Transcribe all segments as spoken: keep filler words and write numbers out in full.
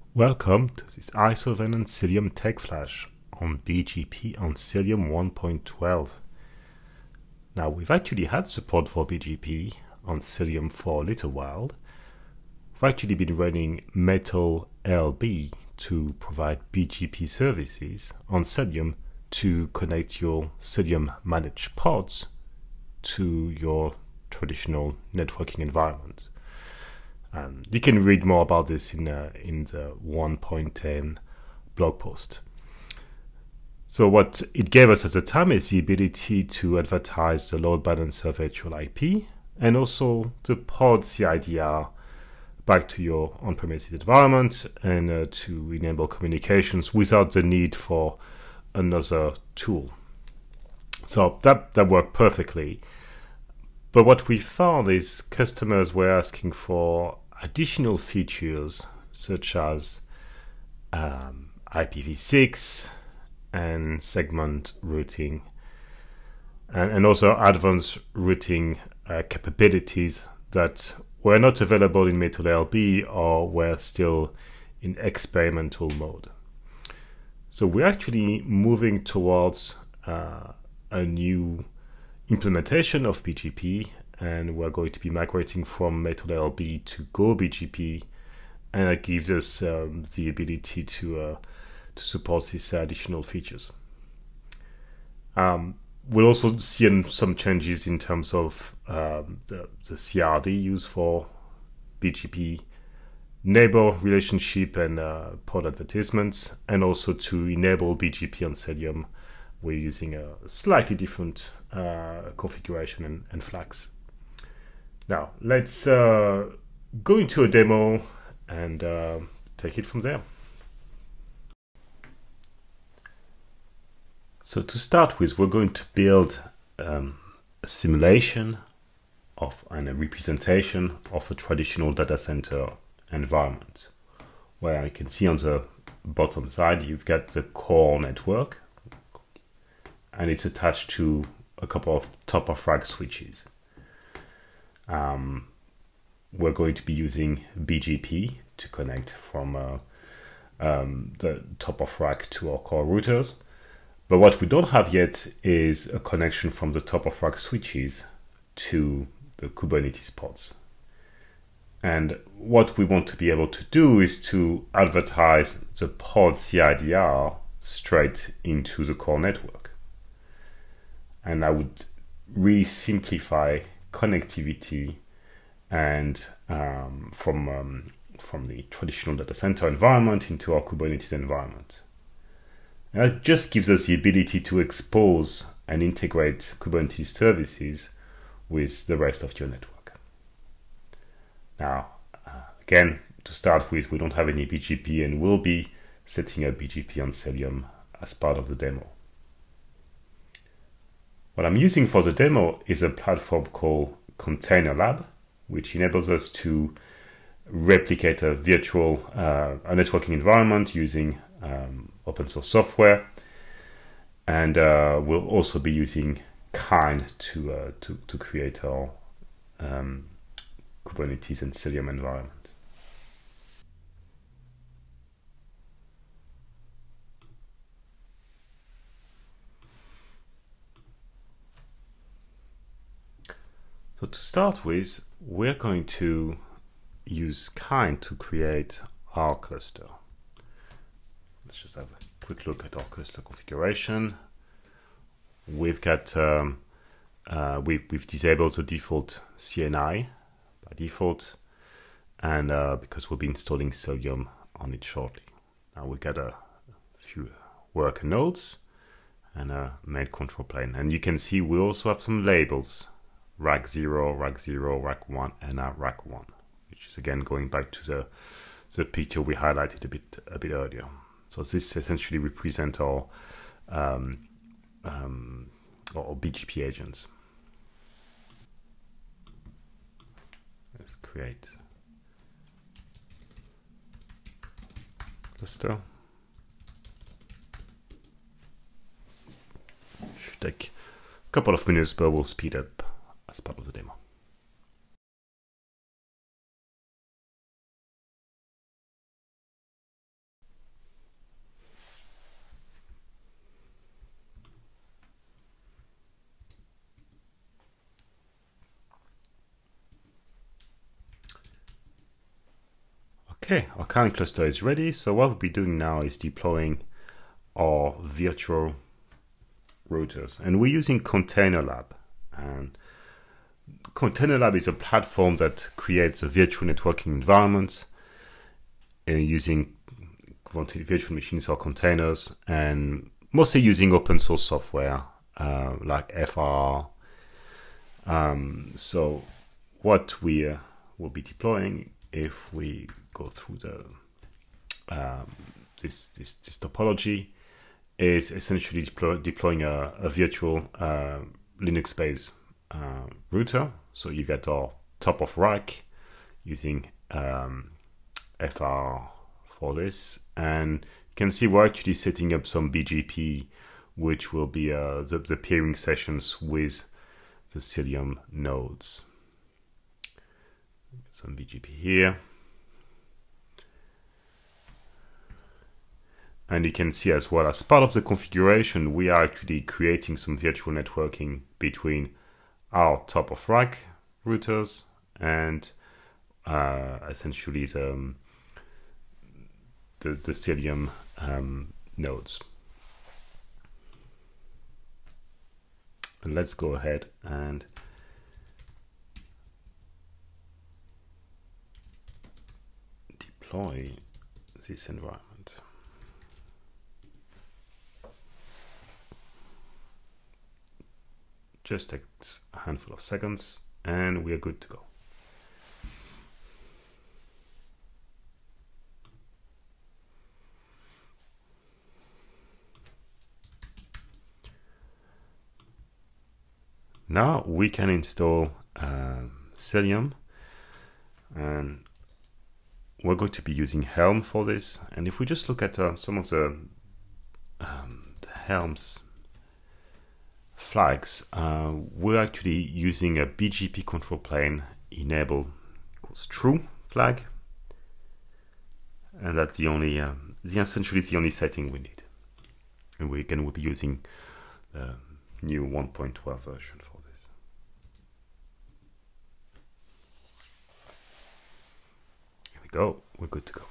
Welcome to this I S O Venant Cilium Tech Flash on B G P on Cilium one point twelve. Now, we've actually had support for B G P on Cilium for a little while. We've actually been running Metal L B to provide B G P services on Cilium to connect your Cilium managed pods to your traditional networking environment. Um, you can read more about this in, uh, in the one point ten blog post. So what it gave us at the time is the ability to advertise the load balancer virtual I P and also the pod C I D R back to your on-premises environment and uh, to enable communications without the need for another tool. So that, that worked perfectly. But what we found is customers were asking for additional features such as um, I P v six and segment routing, and, and also advanced routing uh, capabilities that were not available in Metal L B or were still in experimental mode. So we're actually moving towards uh, a new implementation of B G P, and we're going to be migrating from Metal L B to GoBGP, and that gives us um, the ability to uh, to support these additional features. Um, we'll also see some changes in terms of um, the, the C R D used for B G P neighbor relationship and uh, pod advertisements, and also to enable B G P on Cilium. We're using a slightly different uh, configuration and, and flags. Now, let's uh, go into a demo and uh, take it from there. So to start with, we're going to build um, a simulation of and a representation of a traditional data center environment, where you can see on the bottom side, you've got the core network, and it's attached to a couple of top-of-rack switches. Um, we're going to be using B G P to connect from uh, um, the top-of-rack to our core routers. But what we don't have yet is a connection from the top-of-rack switches to the Kubernetes pods. And what we want to be able to do is to advertise the pod C I D R straight into the core network. And I would really simplify connectivity and um, from um, from the traditional data center environment into our Kubernetes environment. And that just gives us the ability to expose and integrate Kubernetes services with the rest of your network. Now, uh, again, to start with, we don't have any B G P, and we'll be setting up B G P on Cilium as part of the demo. What I'm using for the demo is a platform called containerlab, which enables us to replicate a virtual uh, a networking environment using um, open source software, and uh, we'll also be using Kind to uh, to, to create our um, Kubernetes and Cilium environment. So to start with, we're going to use Kind to create our cluster. Let's just have a quick look at our cluster configuration. We've got um, uh, we've, we've disabled the default C N I by default, and uh, because we'll be installing Cilium on it shortly. Now we've got a few worker nodes and a main control plane, and you can see we also have some labels: rack zero, rack zero, rack one, and a rack one, which is again going back to the the picture we highlighted a bit a bit earlier. So this essentially represents our um, um, our B G P agents. Let's create cluster. Should take a couple of minutes, but we'll speed up as part of the demo. Okay, our current cluster is ready. So what we'll be doing now is deploying our virtual routers, and we're using containerlab. And containerlab is a platform that creates a virtual networking environment uh, using virtual machines or containers, and mostly using open source software uh, like F R. Um, so what we uh, will be deploying, if we go through the um, this, this this topology, is essentially deploy, deploying a, a virtual uh, Linux-based uh, router. So you get our top of rack using um, F R for this, and you can see we're actually setting up some B G P, which will be uh, the, the peering sessions with the Cilium nodes. Some B G P here. And you can see as well, as part of the configuration, we are actually creating some virtual networking between our top of rack routers and uh, essentially the, the, the Cilium um, nodes. And let's go ahead and deploy this environment. Just takes a handful of seconds and we are good to go. Now we can install uh, Cilium, and we're going to be using Helm for this. And if we just look at uh, some of the, um, the Helm's flags, uh, we're actually using a B G P control plane enable equals true flag, and that's the only, uh, the essentially the only setting we need. And we can we'll be using the new one point twelve version for this. Here we go. We're good to go.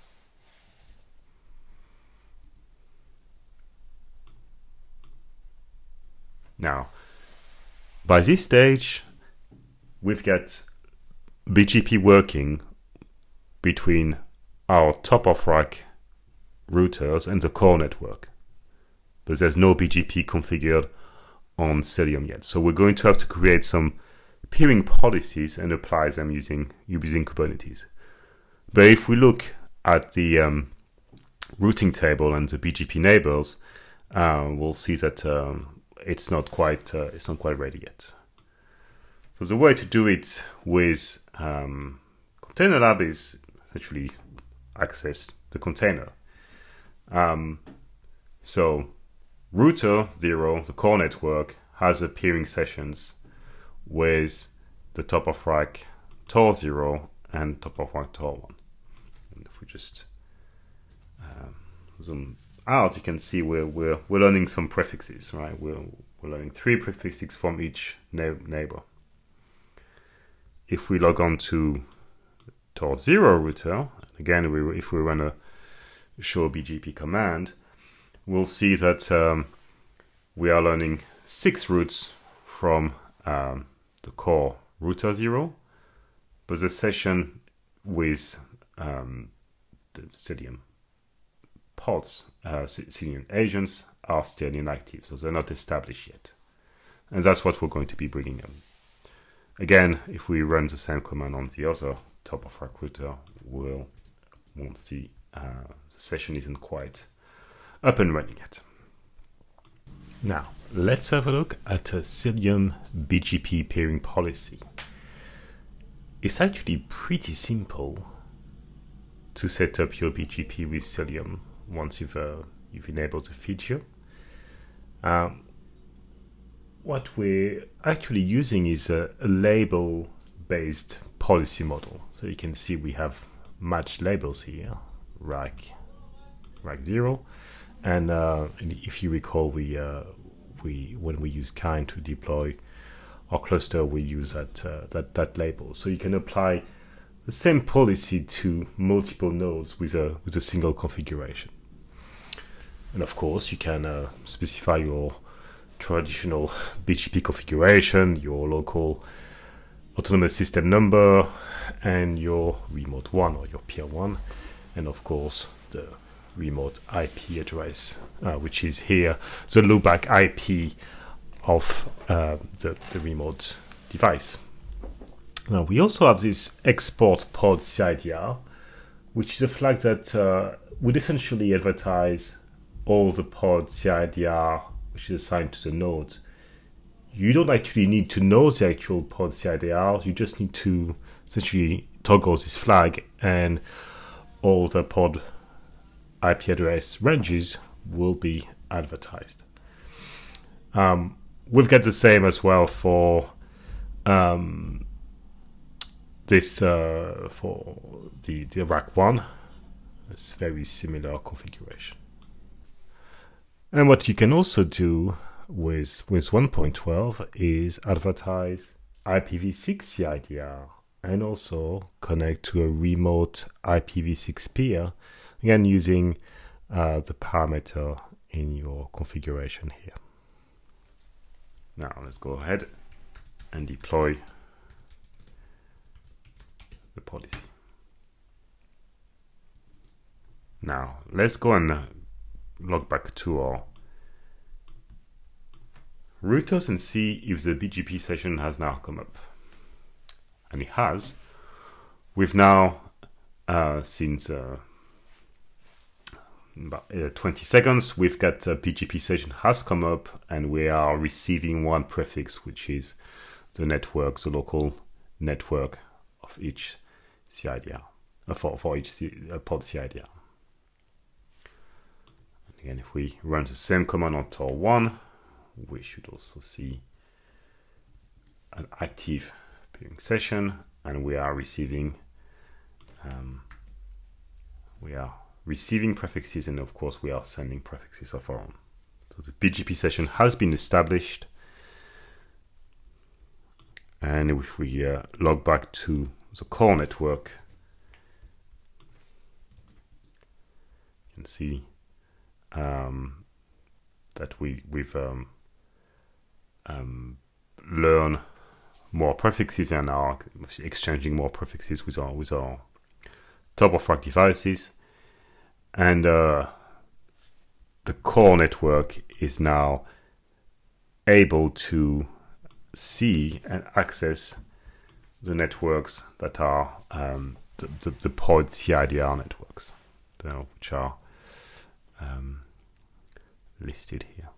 Now, by this stage, we've got B G P working between our top of rack routers and the core network, but there's no B G P configured on Cilium yet. So we're going to have to create some peering policies and apply them using using Kubernetes. But if we look at the um, routing table and the B G P neighbors, uh, we'll see that um, it's not quite uh, it's not quite ready yet. So the way to do it with um, containerlab is essentially access the container. Um, so router zero, the core network, has a peering sessions with the top of rack Tor zero and top of rack Tor one. And if we just uh, zoom out, you can see we're, we're, we're learning some prefixes, right? We're, we're learning three prefixes from each neighbor. If we log on to Tor zero router, again, we, if we run a show B G P command, we'll see that um, we are learning six routes from um, the core router zero, but the session with um, the Cilium pods, uh, Cilium agents, are still inactive, so they're not established yet. And that's what we're going to be bringing in. Again, if we run the same command on the other top of rack router, we'll won't see uh, the session isn't quite up and running yet. Now, let's have a look at a Cilium B G P peering policy. It's actually pretty simple to set up your B G P with Cilium once you've uh, you've enabled the feature. Um, what we're actually using is a, a label-based policy model. So you can see we have matched labels here, rack, rack zero, and, uh, and if you recall, we uh, we when we use kind to deploy our cluster, we use that uh, that that label. So you can apply the same policy to multiple nodes with a with a single configuration. And of course, you can uh, specify your traditional B G P configuration, your local autonomous system number, and your remote one or your peer one, and of course the remote I P address, uh, which is here the loopback I P of uh, the, the remote device. Now we also have this export pod C I D R, which is a flag that uh, would essentially advertise all the pod C I D R which is assigned to the node. You don't actually need to know the actual pod C I D R, you just need to essentially toggle this flag and all the pod I P address ranges will be advertised. Um, we've got the same as well for um, this uh, for the, the rack one. It's very similar configuration. And what you can also do with, with one point twelve is advertise I P v six C I D R and also connect to a remote I P v six peer, again using uh, the parameter in your configuration here. Now let's go ahead and deploy the policy. Now let's go and log back to our routers and see if the B G P session has now come up. And it has. We've now, uh, since uh, about uh, twenty seconds, we've got a B G P session has come up and we are receiving one prefix, which is the network, the local network of each C I D R, uh, for, for each C, uh, pod C I D R. And again, if we run the same command on Tor one, we should also see an active peering session, and we are receiving um, we are receiving prefixes, and of course we are sending prefixes of our own. So the B G P session has been established, and if we uh, log back to the core network, you can see um, that we we've um, um, learned more prefixes and are exchanging more prefixes with our with our top of rack devices, and uh, the core network is now able to see and access the networks that are um, the, the, the pod C I D R networks, you know, which are um, listed here.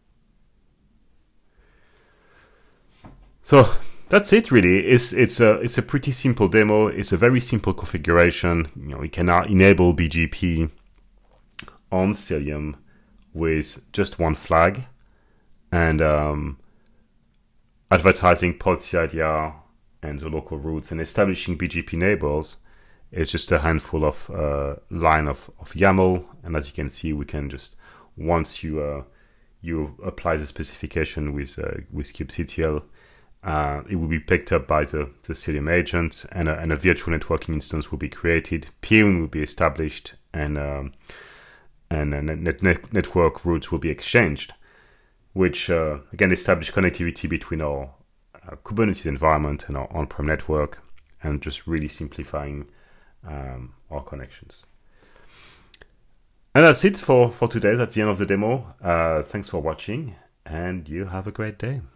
So that's it, really. It's it's a it's a pretty simple demo. It's a very simple configuration. You know, we can now enable B G P on Cilium with just one flag, and um, advertising pod C I D R and the local routes and establishing B G P neighbors is just a handful of uh, line of, of YAML. And as you can see, we can just, once you uh, you apply the specification with uh, with kubectl, Uh, it will be picked up by the, the Cilium agent, and a, and a virtual networking instance will be created. Peering will be established, and um, and uh, net, net, network routes will be exchanged, which uh, again establish connectivity between our uh, Kubernetes environment and our on-prem network, and just really simplifying um, our connections. And that's it for, for today. That's the end of the demo. Uh, thanks for watching, and you have a great day.